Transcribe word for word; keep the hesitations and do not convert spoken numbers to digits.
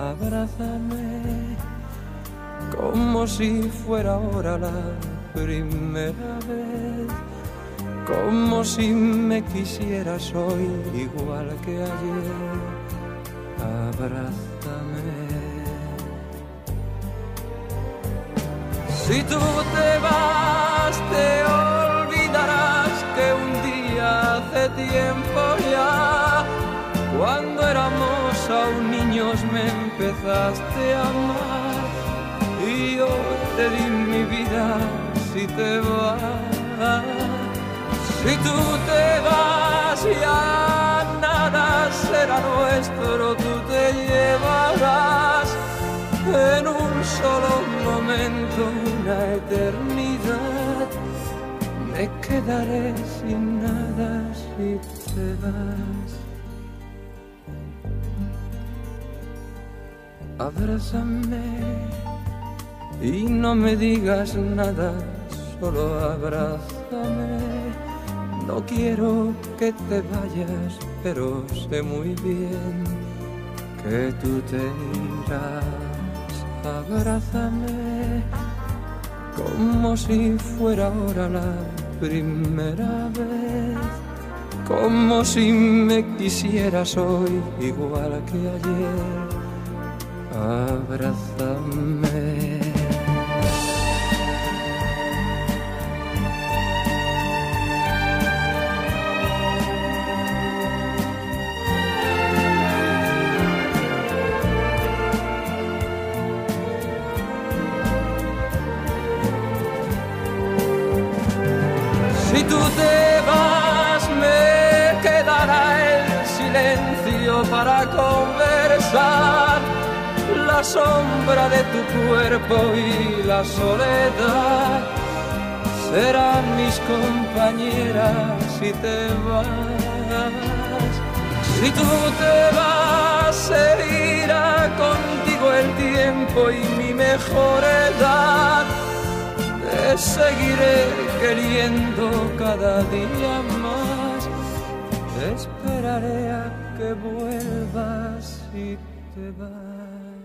abrázame como si fuera ahora la primera vez, como si me quisieras hoy igual que ayer. Abrázame. Si tú te vas, te olvidarás que un día hace tiempo ya, cuando éramos aún niños, me empezaste a amar y yo te di mi vida. Si te vas, si tú te vas, ya nada será nuestro, tú te llevarás en un solo momento una eternidad. Me quedaré sin nada si te vas. Abrázame y no me digas nada, solo abrázame. No quiero que te vayas, pero sé muy bien que tú te irás. Abrázame como si fuera ahora la primera vez, como si me quisieras hoy igual que ayer. Abrázame. Si tú te vas, me quedará el silencio para conversar, la sombra de tu cuerpo y la soledad serán mis compañeras si te vas. Si tú te vas, se irá contigo el tiempo y mi mejor edad. Te seguiré queriendo cada día más, te esperaré a que vuelvas si te vas.